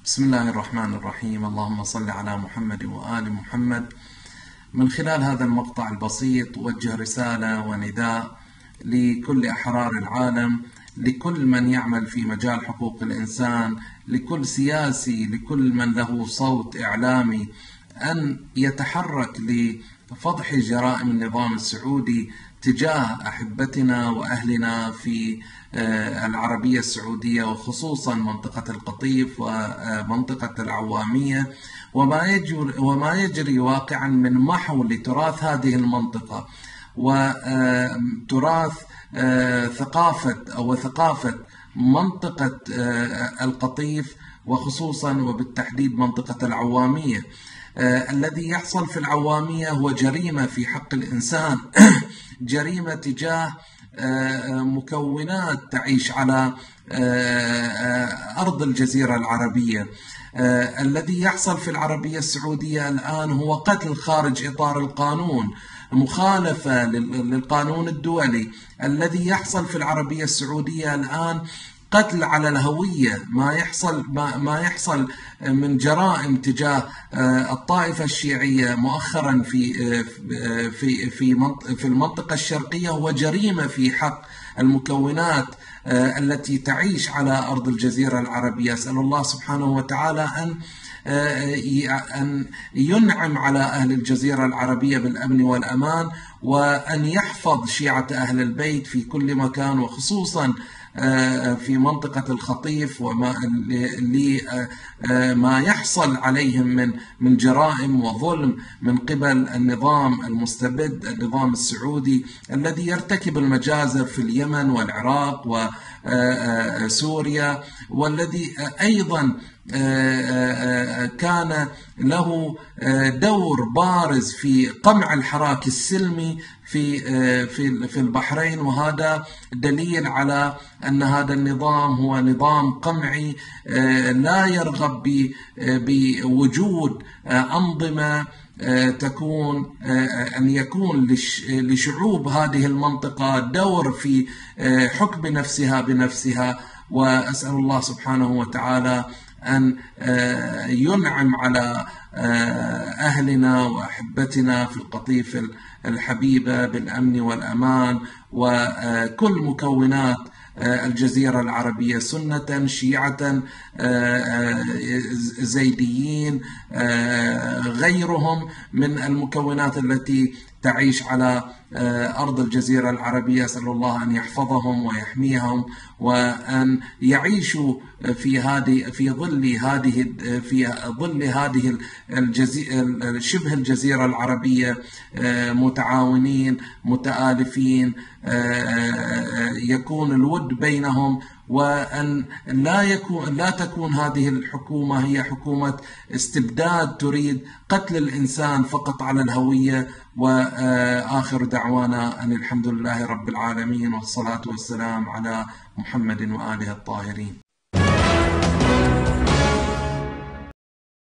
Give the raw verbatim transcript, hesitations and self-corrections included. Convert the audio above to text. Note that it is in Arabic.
بسم الله الرحمن الرحيم. اللهم صل على محمد وآل محمد. من خلال هذا المقطع البسيط أوجه رسالة ونداء لكل أحرار العالم، لكل من يعمل في مجال حقوق الإنسان، لكل سياسي، لكل من له صوت إعلامي، أن يتحرك لفضح جرائم النظام السعودي تجاه أحبتنا وأهلنا في العربية السعودية، وخصوصا منطقة القطيف ومنطقة العوامية، وما يجري, وما يجري واقعا من محو لتراث هذه المنطقة وتراث ثقافة أو ثقافة منطقة القطيف، وخصوصا وبالتحديد منطقة العوامية. الذي يحصل في العوامية هو جريمة في حق الإنسان، جريمة تجاه مكونات تعيش على أرض الجزيرة العربية. الذي يحصل في العربية السعودية الآن هو قتل خارج إطار القانون، مخالفة للقانون الدولي. الذي يحصل في العربية السعودية الآن قتل على الهوية، ما يحصل ما يحصل من جرائم تجاه الطائفة الشيعية مؤخرا في في في في المنطقة الشرقية هو جريمة في حق المكونات التي تعيش على أرض الجزيرة العربية. أسأل الله سبحانه وتعالى أن أن ينعم على أهل الجزيرة العربية بالأمن والأمان، وأن يحفظ شيعة أهل البيت في كل مكان، وخصوصا في منطقة القطيف، وما ما يحصل عليهم من من جرائم وظلم من قبل النظام المستبد، النظام السعودي الذي يرتكب المجازر في اليمن والعراق وسوريا، والذي أيضا كان له دور بارز في قمع الحراك السلمي في في في البحرين. وهذا دليل على أن هذا النظام هو نظام قمعي لا يرغب بوجود أنظمة تكون أن يكون لشعوب هذه المنطقة دور في حكم نفسها بنفسها. وأسأل الله سبحانه وتعالى أن ينعم على أهلنا وأحبتنا في القطيف الحبيبة بالأمن والأمان، وكل مكونات الجزيرة العربية، سنة، شيعة، زيديين، غيرهم من المكونات التي تعيش على أرض الجزيرة العربية. أسأل الله أن يحفظهم ويحميهم، وأن يعيشوا في هذه في ظل هذه في ظل هذه الجزيرة شبه الجزيرة العربية متعاونين متآلفين، يكون الود بينهم، وأن لا يكون لا تكون هذه الحكومة هي حكومة استبداد تريد قتل الإنسان فقط على الهوية. وآخر دعوانا أن الحمد لله رب العالمين، والصلاة والسلام على محمد وآله الطاهرين.